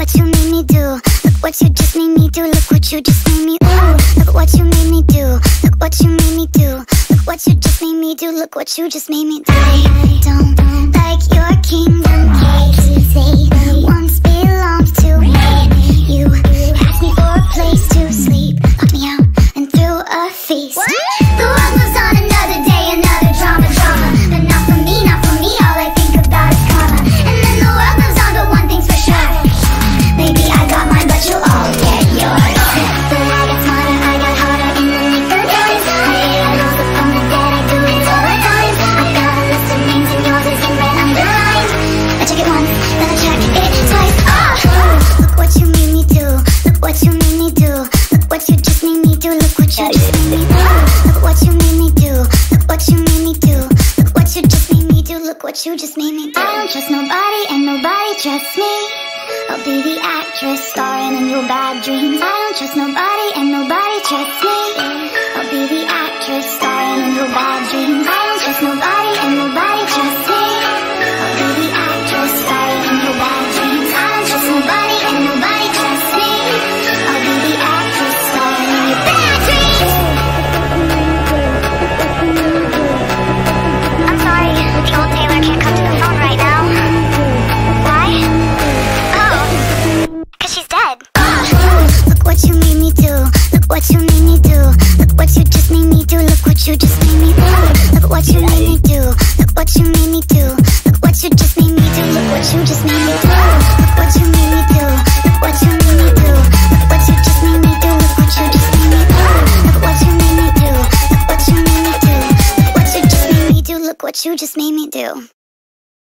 what you made me do. Look what you just made me do. Look what you just made me. Ooh, look what you made me do. Look what you made me do. Look what you just made me do. Look what you just made me do. I don't like your kingdom keys. They once belonged to me. You asked me for a place to sleep, locked me out and threw a feast. The world moves on another day, another drama, but not for me, not for me. All I think about is karma. And then the world moves on, but one thing's for sure, maybe I got mine, but you'll all get yours. But I got smarter, I got harder in the nick of time. I rose up from the dead, I do it all the time. I've got a list of names and yours is in red underlined. I check it once, then I check it twice. Look what you made me do. Look what you made me do. Look what you just made me do. Look what you just made me do. Look what you made me do. Look what you made me do. Look what you just made me do. Look what you just made me do. I don't trust nobody and nobody trusts me. I'll be the actress starring in your bad dreams. I don't trust nobody and nobody trusts me. I'll be the actress starring in your bad dreams. I don't trust nobody and nobody trusts me. I'll be the actress starring in your bad dreams. I don't trust nobody and nobody trusts me. I'll be the actress starring in your bad dreams. I'm sorry, the old Taylor can't come to the phone right now. Why? Oh, 'cause she's dead. Look what you made me do. Look what you made me do. Look what you just made me do. Look what you just made me do. Look what you made me do. Look what you made me do. Look what you just made me do.